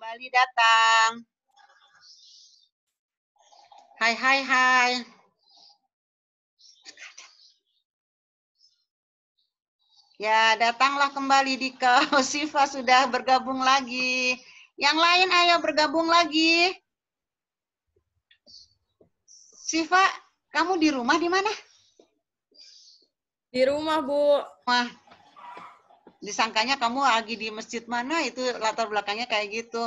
kembali datang. Hai. Ya, datanglah kembali Dika. Siva sudah bergabung lagi. Yang lain ayo bergabung lagi. Siva, kamu di rumah di mana? Di rumah, Bu. Wah, disangkanya kamu lagi di masjid mana, itu latar belakangnya kayak gitu.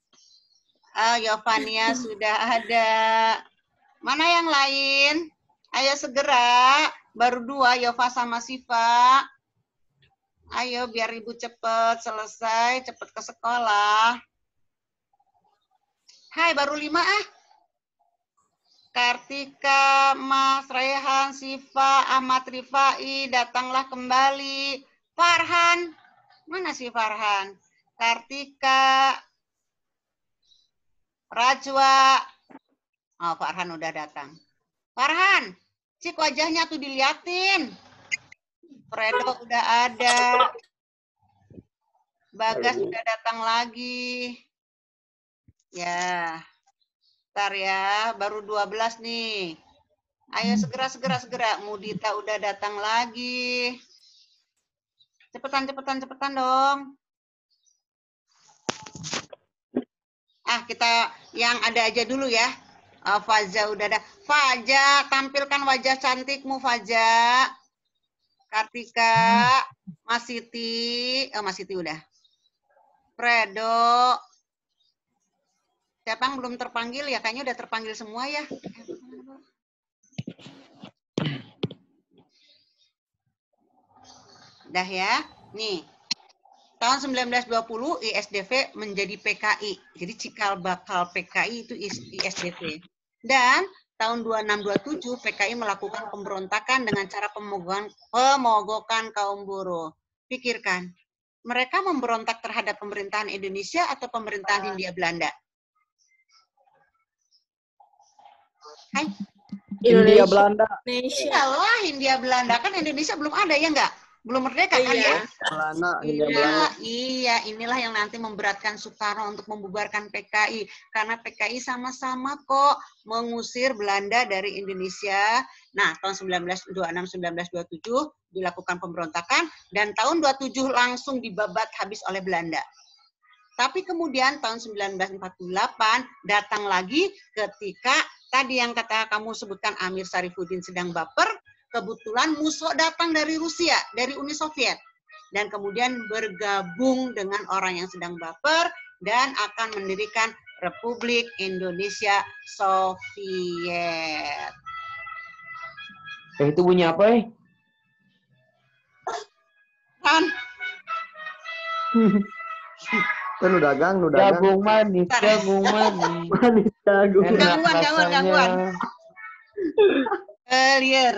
Yovania sudah ada. Mana yang lain? Ayo segera. Baru 2, Yova sama Siva. Ayo biar ibu cepet selesai, cepet ke sekolah. Hai, baru 5 ah. Kartika, Mas Rehan, Siva, Ahmad Rifai, datanglah kembali. Farhan, mana sih Farhan? Kartika, Rajwa. Oh, Farhan udah datang. Farhan, cik wajahnya tuh diliatin. Fredo udah ada. Bagas udah datang lagi. Ya. Ntar ya, baru 12 nih. Ayo segera. Mudita udah datang lagi. Cepetan dong. Kita yang ada aja dulu ya. Faza udah ada. Faza, tampilkan wajah cantikmu Faza. Kartika, Mas Siti. Mas Siti udah. Fredo. Siapa yang belum terpanggil ya? Kayaknya udah terpanggil semua ya. Dah ya. Nih. Tahun 1920 ISDV menjadi PKI. Jadi cikal bakal PKI itu ISDV. Dan tahun 2627 PKI melakukan pemberontakan dengan cara pemogokan kaum buruh. Pikirkan, mereka memberontak terhadap pemerintahan Indonesia atau pemerintahan Hindia Belanda? Hai. Hindia Belanda. Iyalah Hindia Belanda, kan Indonesia belum ada ya enggak? Belum merdeka kan ya? Iya, inilah yang nanti memberatkan Soekarno untuk membubarkan PKI. Karena PKI sama-sama kok mengusir Belanda dari Indonesia. Nah, tahun 1926-1927 dilakukan pemberontakan, dan tahun 27 langsung dibabat habis oleh Belanda. Tapi kemudian tahun 1948 datang lagi ketika tadi yang kata kamu sebutkan Amir Sarifuddin sedang baper, kebetulan Musso datang dari Rusia, dari Uni Soviet. Dan kemudian bergabung dengan orang yang sedang baper dan akan mendirikan Republik Indonesia Soviet. Itu bunyi apa Kan? Kan udah dagang. Jagung manis. Gangguan. Clear.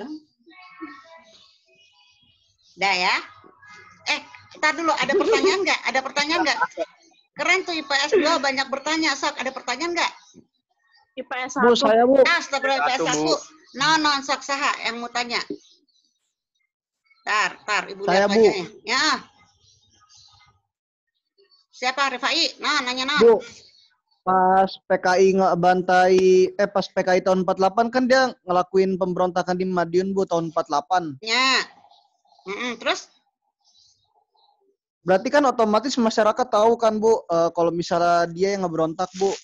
Dah ya. Kita dulu, ada pertanyaan nggak? Keren tuh IPS 2 banyak bertanya. Sok, ada pertanyaan nggak? IPS 1. Bu, saya Bu. Astagfirullah, IPS 1. Non, sok saha yang mau tanya. Tar, Ibu lihat wajahnya. Ya. Siapa? Rifai? Nanya. Bu, pas PKI pas PKI tahun 48 kan dia ngelakuin pemberontakan di Madiun Bu tahun 48. Ya. Terus? Berarti kan otomatis masyarakat tahu kan Bu, kalau misalnya dia yang ngeberontak Bu.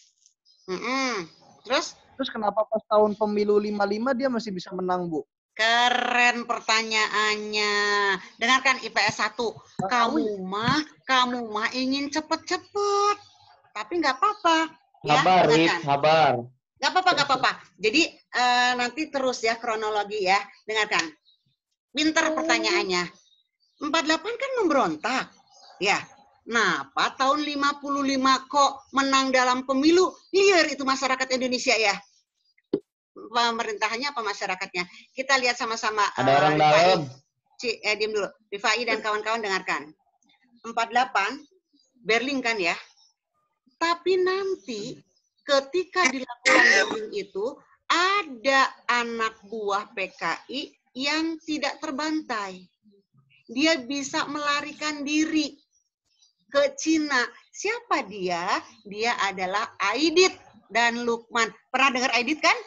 Terus kenapa pas tahun pemilu 55 dia masih bisa menang Bu? Keren pertanyaannya. Dengarkan IPS 1. Kamu mah ingin cepet-cepet. Tapi nggak apa-apa. Sabar. Nggak apa-apa. Jadi nanti terus ya kronologi ya. Dengarkan. Pinter pertanyaannya. 48 kan memberontak. Ya. Kenapa tahun 55 kok menang dalam pemilu? Liar itu masyarakat Indonesia ya. Pemerintahannya apa masyarakatnya? Kita lihat sama-sama. Ada orang dalam. Diam dulu. Rifai dan kawan-kawan dengarkan. 48 Berlin kan ya. Tapi nanti ketika dilakukan Berlin itu ada anak buah PKI yang tidak terbantai. Dia bisa melarikan diri ke Cina. Siapa dia? Dia adalah Aidit dan Lukman. Pernah dengar Aidit kan?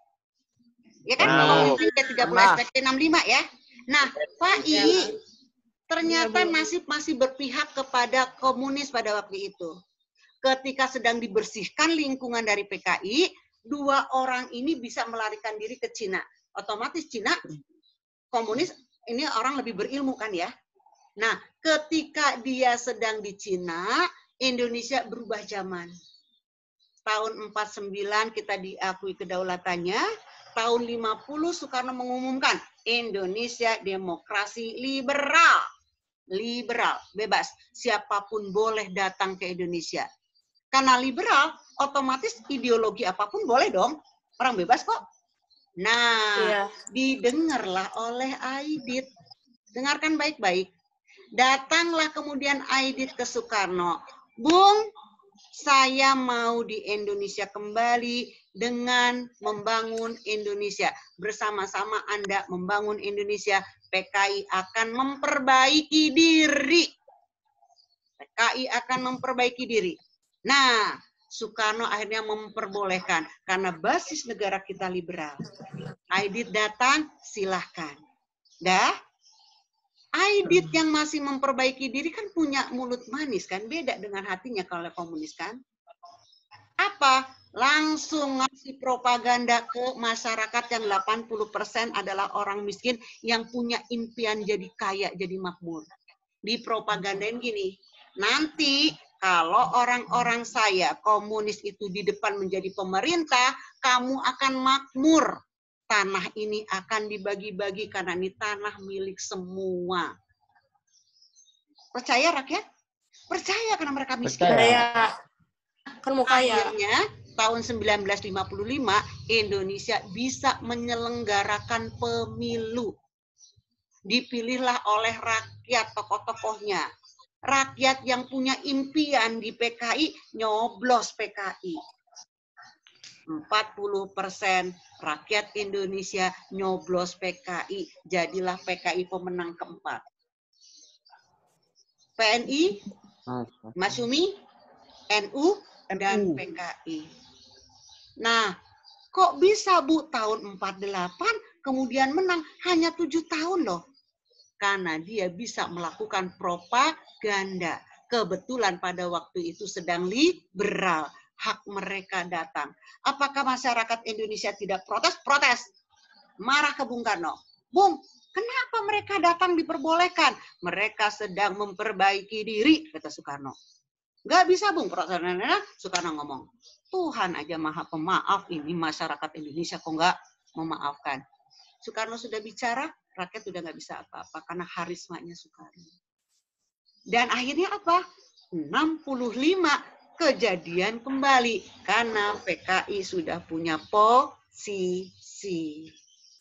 Ya kan? Pernah. P30 SPT 65 ya. Nah, Pak I ternyata Iya, Bu. masih berpihak kepada komunis pada waktu itu. Ketika sedang dibersihkan lingkungan dari PKI, 2 orang ini bisa melarikan diri ke Cina. Otomatis Cina komunis ini orang lebih berilmu kan ya. Nah, ketika dia sedang di Cina, Indonesia berubah zaman. Tahun 49 kita diakui kedaulatannya. Tahun 50 Soekarno mengumumkan Indonesia demokrasi liberal. Liberal, bebas. Siapapun boleh datang ke Indonesia. Karena liberal, otomatis ideologi apapun boleh dong. Orang bebas kok. Nah, Iya. didengarlah oleh Aidit. Dengarkan baik-baik. Datanglah kemudian Aidit ke Soekarno. Bung, saya mau di Indonesia kembali dengan membangun Indonesia. Bersama-sama Anda membangun Indonesia, PKI akan memperbaiki diri. PKI akan memperbaiki diri. Nah, Soekarno akhirnya memperbolehkan karena basis negara kita liberal. Aidit datang, silahkan. Dah, Aidit yang masih memperbaiki diri kan punya mulut manis kan, beda dengan hatinya kalau komunis kan. Apa? Langsung ngasih propaganda ke masyarakat yang 80% adalah orang miskin yang punya impian jadi kaya, jadi makmur. Dipropagandain gini, nanti kalau orang-orang saya komunis itu di depan menjadi pemerintah, kamu akan makmur. Tanah ini akan dibagi-bagi karena ini tanah milik semua. Percaya rakyat? Percaya karena mereka miskin. Saya kan mau kaya. Akhirnya tahun 1955 Indonesia bisa menyelenggarakan pemilu. Dipilihlah oleh rakyat tokoh-tokohnya. Rakyat yang punya impian di PKI nyoblos PKI. 40% rakyat Indonesia nyoblos PKI. Jadilah PKI pemenang keempat. PNI, Masyumi, NU, dan PKI. Nah, kok bisa Bu tahun 48 kemudian menang hanya 7 tahun loh. Karena dia bisa melakukan propaganda. Kebetulan pada waktu itu sedang liberal. Hak mereka datang. Apakah masyarakat Indonesia tidak protes? Protes. Marah ke Bung Karno. Bung, kenapa mereka datang diperbolehkan? Mereka sedang memperbaiki diri, kata Soekarno. Nggak bisa, Bung. Soekarno ngomong. Tuhan aja maha pemaaf, ini masyarakat Indonesia kok nggak memaafkan. Soekarno sudah bicara, rakyat sudah nggak bisa apa-apa karena harismanya Soekarno. Dan akhirnya apa? 65 kejadian kembali karena PKI sudah punya posisi.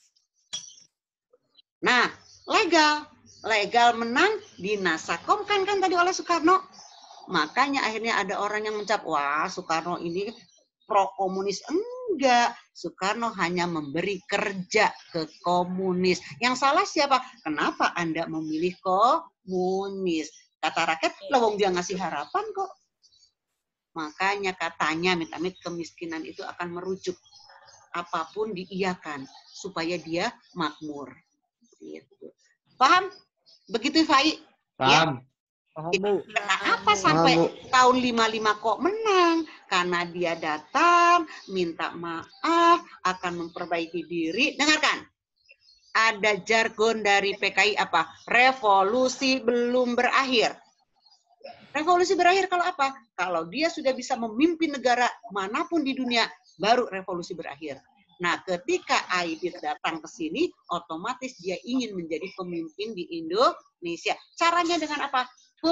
Nah, legal menang dinasakomkan kan tadi oleh Soekarno. Makanya akhirnya ada orang yang mencap, wah Soekarno ini pro komunis. Enggak, Soekarno hanya memberi kerja ke komunis. Yang salah siapa? Kenapa Anda memilih komunis? Kata rakyat, lawang dia ngasih harapan kok. Makanya katanya amit-amit kemiskinan itu akan merujuk. Apapun diiyakan supaya dia makmur. Gitu. Paham? Begitu Fai? Paham. Kenapa sampai tahun 55 kok menang? Karena dia datang, minta maaf, akan memperbaiki diri. Dengarkan. Ada jargon dari PKI apa? Revolusi belum berakhir. Revolusi berakhir kalau apa? Kalau dia sudah bisa memimpin negara manapun di dunia, baru revolusi berakhir. Nah, ketika Aidit datang ke sini, otomatis dia ingin menjadi pemimpin di Indonesia. Caranya dengan apa?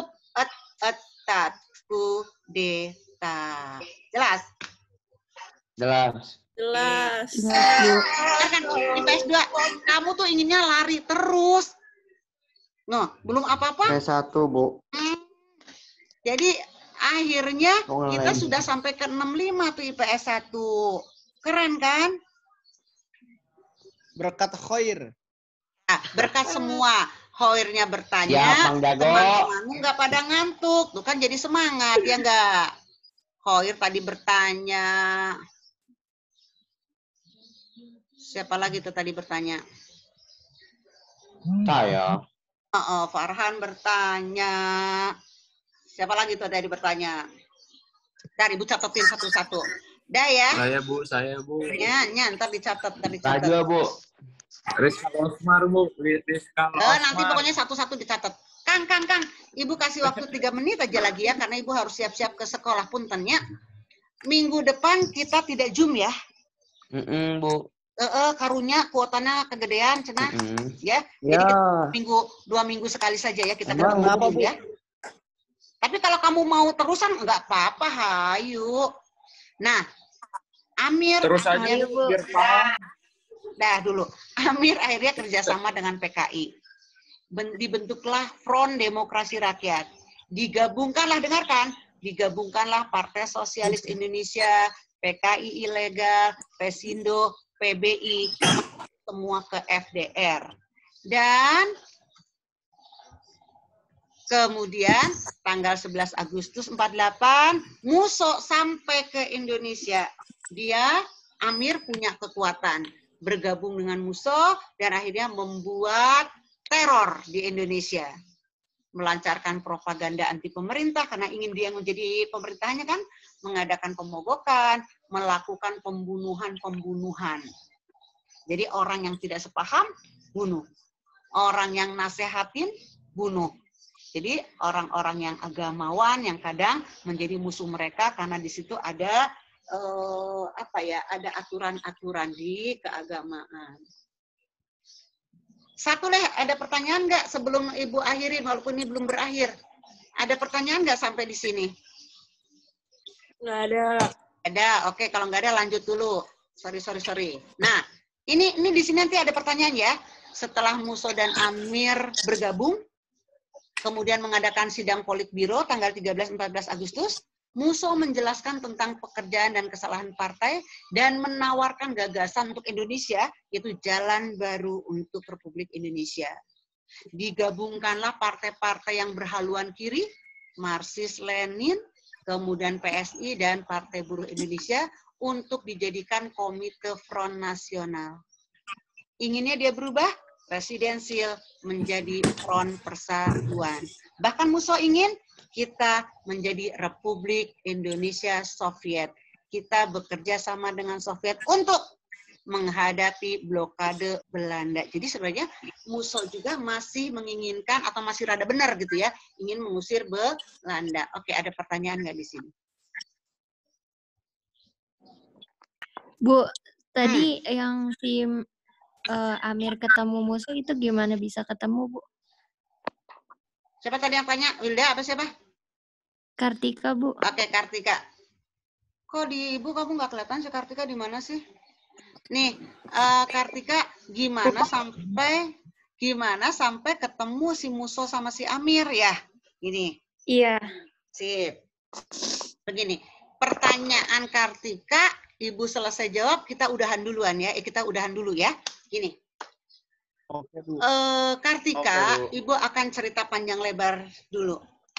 Kudeta. Jelas? Jelas. Jelas. Kan IPS 2, kamu tuh inginnya lari terus. Noh, belum apa-apa. P1, Bu. Jadi akhirnya Oh, kita lain. sudah sampai ke 65 tuh IPS 1. Keren kan? Berkat khair. Nah, berkat semua. Hoirnya Siap, bertanya, Mang Jago. teman-temanmu nggak pada ngantuk. Tuh kan jadi semangat, ya nggak? Hoir tadi bertanya. Siapa lagi tuh tadi bertanya? Saya. Oh, Farhan bertanya. Siapa lagi tuh tadi bertanya? Dari Ibu catetin satu-satu. Dah ya. Saya, Bu. Ya, ntar dicatat, Raju, Bu. Rizka Osmar, Bu. Rizka Nanti Osmar. pokoknya satu-satu dicatat. Kang. Ibu kasih waktu 3 menit aja lagi ya, karena Ibu harus siap-siap ke sekolah puntennya. Minggu depan kita tidak Zoom ya. Bu. Karunya kuotanya kegedean, cenah. Ya. Ya. Jadi 2 minggu sekali saja ya kita Emang ketemu apa, Zoom Bu? ya. Tapi kalau kamu mau terusan enggak apa-apa, hayu. Nah, Amir Terus aja, akhirnya- Bu, biar paham. Dah dulu. Amir akhirnya kerjasama dengan PKI. Dibentuklah Front Demokrasi Rakyat. Digabungkanlah, dengarkan, digabungkanlah Partai Sosialis Indonesia, PKI Ilegal, Pesindo, PBI, semua ke FDR. Dan kemudian tanggal 11 Agustus 48, Musso sampai ke Indonesia. Dia, Amir punya kekuatan. Bergabung dengan Musso dan akhirnya membuat teror di Indonesia. Melancarkan propaganda anti pemerintah karena ingin dia menjadi pemerintahannya kan. Mengadakan pemogokan, melakukan pembunuhan. Jadi orang yang tidak sepaham, bunuh. Orang yang nasehatin, bunuh. Jadi orang-orang yang agamawan yang kadang menjadi musuh mereka karena di situ ada ada aturan-aturan di keagamaan. Satu deh, ada pertanyaan nggak sebelum Ibu akhirin walaupun ini belum berakhir? Ada pertanyaan nggak sampai di sini? Nggak ada. Ada, oke. Kalau nggak ada lanjut dulu. Sorry. Nah, ini di sini nanti ada pertanyaan ya. Setelah Musso dan Amir bergabung, kemudian mengadakan sidang Politbiro tanggal 13-14 Agustus, Musso menjelaskan tentang pekerjaan dan kesalahan partai dan menawarkan gagasan untuk Indonesia, yaitu jalan baru untuk Republik Indonesia. Digabungkanlah partai-partai yang berhaluan kiri, Marxis Lenin, kemudian PSI dan Partai Buruh Indonesia untuk dijadikan Komite Front Nasional. Inginnya dia berubah, presidensil menjadi Front Persatuan. Bahkan Musso ingin kita menjadi Republik Indonesia Soviet. Kita bekerja sama dengan Soviet untuk menghadapi blokade Belanda. Jadi sebenarnya Musso juga masih menginginkan atau masih rada benar gitu ya, ingin mengusir Belanda. Oke, ada pertanyaan nggak di sini? Bu, tadi yang si Amir ketemu Musso itu gimana bisa ketemu, Bu? Siapa tadi yang tanya? Wilda apa siapa? Kartika, Bu. Oke, Kartika. Kok di Ibu kamu nggak kelihatan sih Kartika di mana sih? Nih, Kartika gimana sampai ketemu si Musso sama si Amir ya? Gini. Iya. Sip. Begini, pertanyaan Kartika, Ibu selesai jawab, kita udahan duluan ya. Kita udahan dulu ya. Gini. Oke, Bu. Kartika, Oke, Bu. Ibu akan cerita panjang lebar dulu.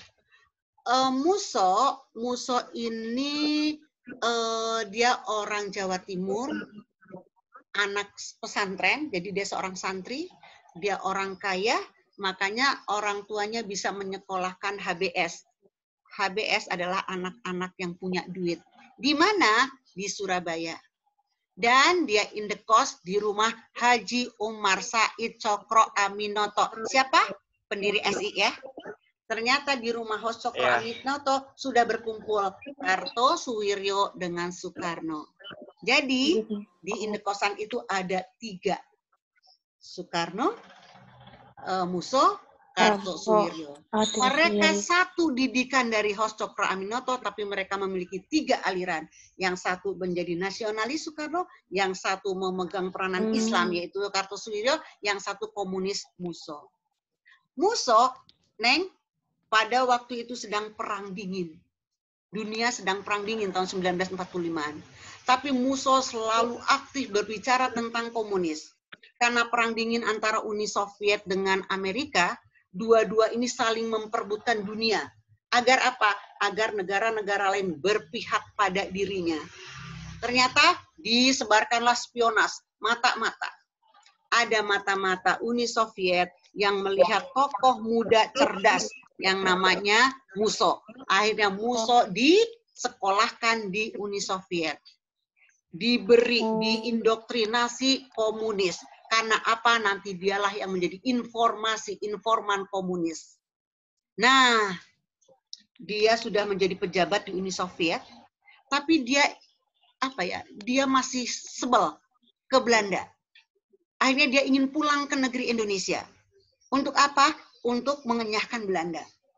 Musso ini dia orang Jawa Timur, anak pesantren, jadi dia seorang santri, dia orang kaya, makanya orang tuanya bisa menyekolahkan HBS. HBS adalah anak-anak yang punya duit. Di mana? Di Surabaya. Dan dia indekos di rumah Haji Umar Said Cokro Aminoto. Siapa? Pendiri SI ya. Ternyata di rumah host Cokro Aminoto sudah berkumpul Karto Suwiryo dengan Soekarno. Jadi di indekosan itu ada 3. Soekarno, Musso, Karto Suwiryo. Mereka satu didikan dari host Cokro Aminoto, tapi mereka memiliki 3 aliran. Yang satu menjadi nasionalis Soekarno, yang satu memegang peranan Islam yaitu Karto Suwiryo, yang satu komunis Musso. Musso, Neng, pada waktu itu sedang perang dingin. Dunia sedang perang dingin tahun 1945-an. Tapi Musso selalu aktif berbicara tentang komunis. karena perang dingin antara Uni Soviet dengan Amerika, dua-dua ini saling memperebutkan dunia. Agar apa? Agar negara-negara lain berpihak pada dirinya. Ternyata disebarkanlah spionas, mata-mata. Ada mata-mata Uni Soviet yang melihat tokoh muda cerdas yang namanya Musso. Akhirnya Musso disekolahkan di Uni Soviet. Diberi, diindoktrinasi komunis. Karena apa? Nanti dialah yang menjadi informan komunis. Nah, dia sudah menjadi pejabat di Uni Soviet, tapi dia dia masih sebel ke Belanda. Akhirnya dia ingin pulang ke negeri Indonesia. Untuk apa? Untuk mengenyahkan Belanda.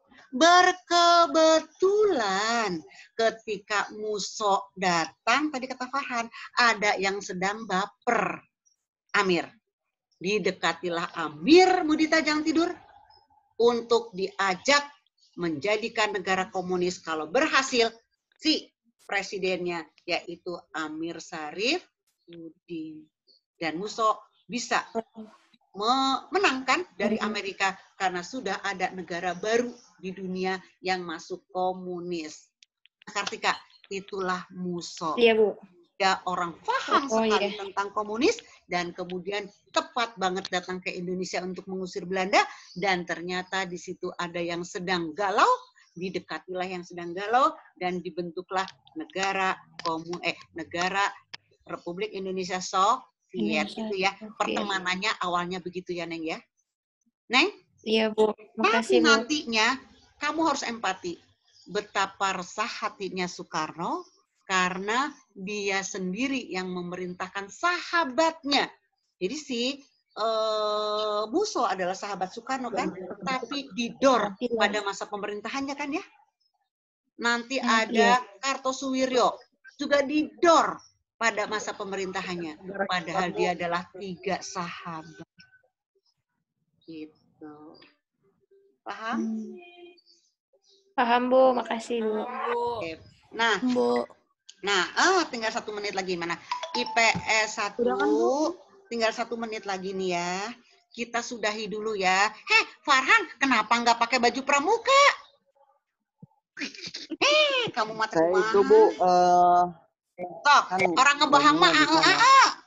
Berkebetulan ketika Musso datang, tadi kata Farhan, ada yang sedang baper. Amir. Didekatilah Amir, Mudita jangan tidur, untuk diajak menjadikan negara komunis. Kalau berhasil, si presidennya yaitu Amir Syarif Udin. Dan Musso bisa menangkan dari Amerika karena sudah ada negara baru di dunia yang masuk komunis. Kartika, itulah Musso. Iya, Bu. Dia orang paham Oh, sekali iya. tentang komunis dan kemudian tepat banget datang ke Indonesia untuk mengusir Belanda dan ternyata di situ ada yang sedang galau, didekatilah yang sedang galau dan dibentuklah negara Republik Indonesia Soviet itu ya. Pertemanannya awalnya begitu ya, Neng ya. Neng? Iya, Bu. Tapi Makasih, Bu. nantinya kamu harus empati. Betapa resah hatinya Soekarno karena dia sendiri yang memerintahkan sahabatnya. Jadi Musso adalah sahabat Soekarno kan, tapi didor pada masa pemerintahannya kan ya. Nanti ada Kartosuwiryo juga didor pada masa pemerintahannya. Padahal dia adalah 3 sahabat. Gitu. Paham? Paham, Bu. Makasih, Bu. Oke. Nah, tinggal 1 menit lagi. Mana? IPS 1. Tinggal 1 menit lagi nih ya. Kita sudahi dulu ya. Heh, Farhan, kenapa nggak pakai baju pramuka? Kamu mati Saya itu Bu, Tok, kan orang ngebahang mah bajunya di sana.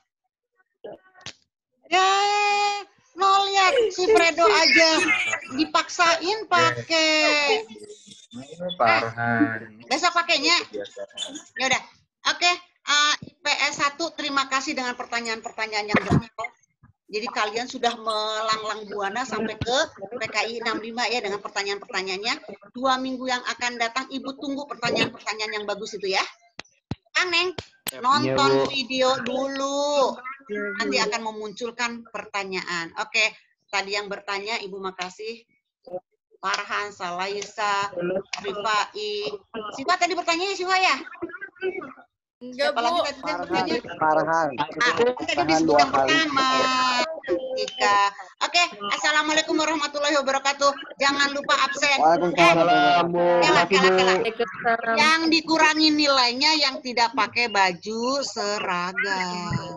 Ya, no lihat si Fredo aja dipaksain pakai. Farhan. Besok pakainya. Ya udah. Oke, IPS 1 terima kasih dengan pertanyaan-pertanyaan yang detail. Jadi kalian sudah melanglang buana sampai ke PKI 65 ya dengan pertanyaan-pertanyaannya. 2 minggu yang akan datang Ibu tunggu pertanyaan-pertanyaan yang bagus itu ya. Kang Neng, nonton video dulu. Nanti akan memunculkan pertanyaan. Oke, tadi yang bertanya Ibu makasih. Farhan, Salaisa, Rifai. Siva tadi bertanya Siva ya? Enggak, Siapa lagi tadi bertanya? Farhan. Tadi disebut yang pertama. Ketika. Oke, assalamualaikum warahmatullahi wabarakatuh. Jangan lupa absen. Waalaikumsalam. Kela. Yang dikurangi nilainya yang tidak pakai baju seragam.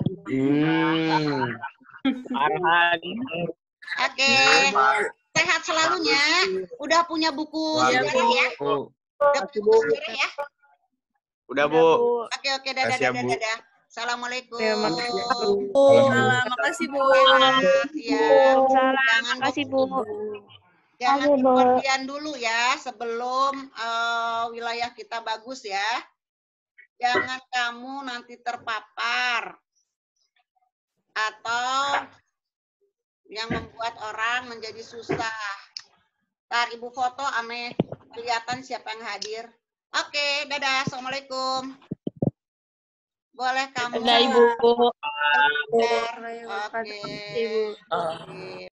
Farhan. Oke. Sehat selalunya. Udah punya buku sejarah ya? Udah punya buku sejarah ya? Udah, Bu. Oke, dadah. Kasih ya, Bu. Assalamualaikum. Makasih, Bu. Ya, jangan Makasih, Bu. Jangan kemudian dulu ya sebelum wilayah kita bagus ya. Jangan kamu nanti terpapar atau yang membuat orang menjadi susah. Ntar Ibu foto ame kelihatan siapa yang hadir. Oke, dadah. Assalamualaikum. Boleh kamu. Dadah, Ibu. Oke. Ibu. Oke.